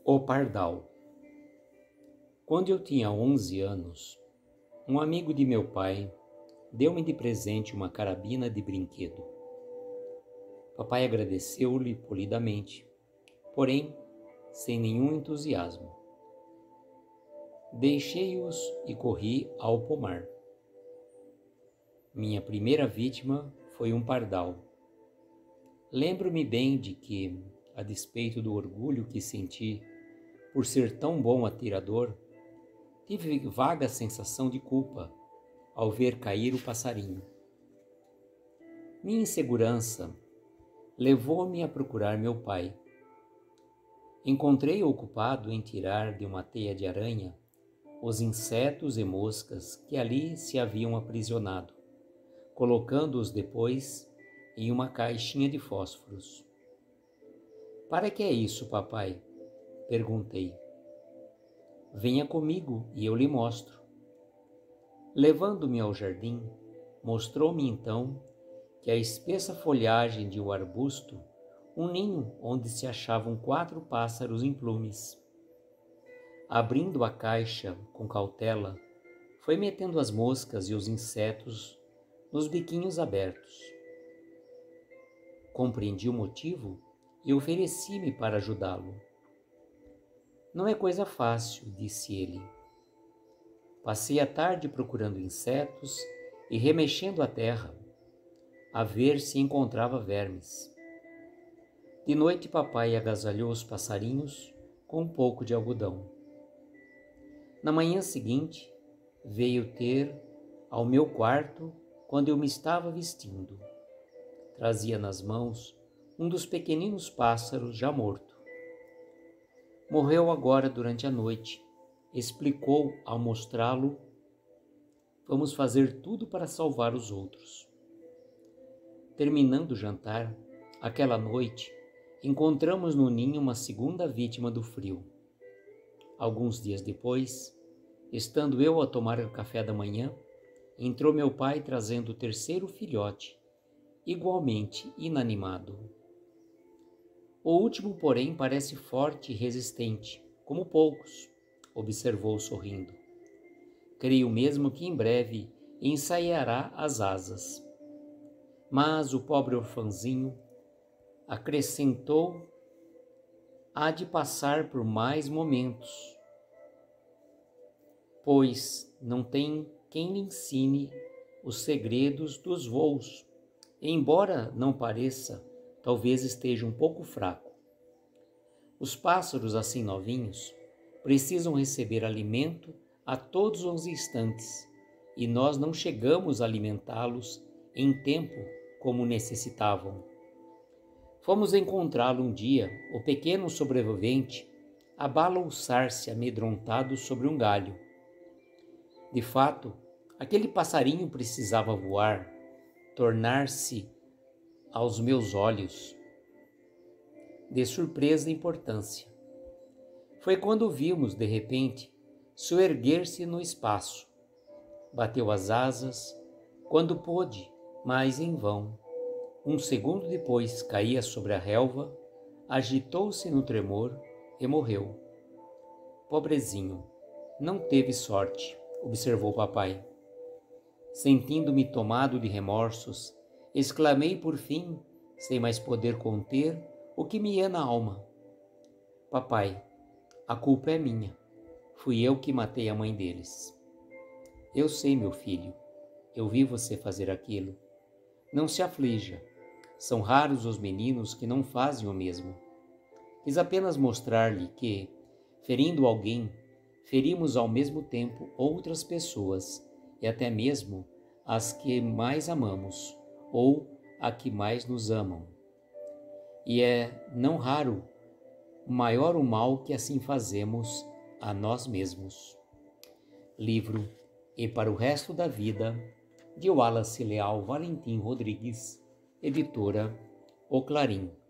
O Pardal. Quando eu tinha 11 anos, um amigo de meu pai deu-me de presente uma carabina de brinquedo. Papai agradeceu-lhe polidamente, porém sem nenhum entusiasmo. Deixei-os e corri ao pomar. Minha primeira vítima foi um pardal. Lembro-me bem de que, a despeito do orgulho que senti por ser tão bom atirador, tive vaga sensação de culpa ao ver cair o passarinho. Minha insegurança levou-me a procurar meu pai. Encontrei-o ocupado em tirar de uma teia de aranha os insetos e moscas que ali se haviam aprisionado, colocando-os depois em uma caixinha de fósforos. "Para que é isso, papai?" perguntei. "Venha comigo e eu lhe mostro." Levando-me ao jardim, mostrou-me então que a espessa folhagem de um arbusto, um ninho onde se achavam 4 pássaros em plumes. Abrindo a caixa com cautela, foi metendo as moscas e os insetos nos biquinhos abertos. Compreendi o motivo e ofereci-me para ajudá-lo. "Não é coisa fácil", disse ele. Passei a tarde procurando insetos e remexendo a terra, a ver se encontrava vermes. De noite, papai agasalhou os passarinhos com um pouco de algodão. Na manhã seguinte, veio ter ao meu quarto quando eu me estava vestindo. Trazia nas mãos um dos pequeninos pássaros já morto. "Morreu agora durante a noite", explicou ao mostrá-lo. "Vamos fazer tudo para salvar os outros." Terminando o jantar, aquela noite, encontramos no ninho uma segunda vítima do frio. Alguns dias depois, estando eu a tomar o café da manhã, entrou meu pai trazendo o terceiro filhote, igualmente inanimado. "O último, porém, parece forte e resistente, como poucos", observou sorrindo. "Creio mesmo que em breve ensaiará as asas." Mas o pobre orfanzinho, acrescentou, há de passar por mais momentos, pois não tem quem lhe ensine os segredos dos voos. Embora não pareça, talvez esteja um pouco fraco. Os pássaros assim novinhos precisam receber alimento a todos os instantes e nós não chegamos a alimentá-los em tempo como necessitavam. Fomos encontrá-lo um dia, o pequeno sobrevivente, a balouçar-se amedrontado sobre um galho. De fato, aquele passarinho precisava voar, tornar-se aos meus olhos de surpresa e importância. Foi quando o vimos, de repente, soerguer-se no espaço. Bateu as asas quando pôde, mas em vão. Um segundo depois caía sobre a relva, agitou-se no tremor e morreu. "Pobrezinho, não teve sorte", observou papai. Sentindo-me tomado de remorsos, exclamei por fim, sem mais poder conter o que me ia na alma: "Papai, a culpa é minha. Fui eu que matei a mãe deles." "Eu sei, meu filho. Eu vi você fazer aquilo. Não se aflija. São raros os meninos que não fazem o mesmo. Quis apenas mostrar-lhe que, ferindo alguém, ferimos ao mesmo tempo outras pessoas e até mesmo as que mais amamos ou a que mais nos amam. E é, não raro, maior o mal que assim fazemos a nós mesmos." Livro E para o Resto da Vida, de Wallace Leal Valentim Rodrigues, editora O Clarim.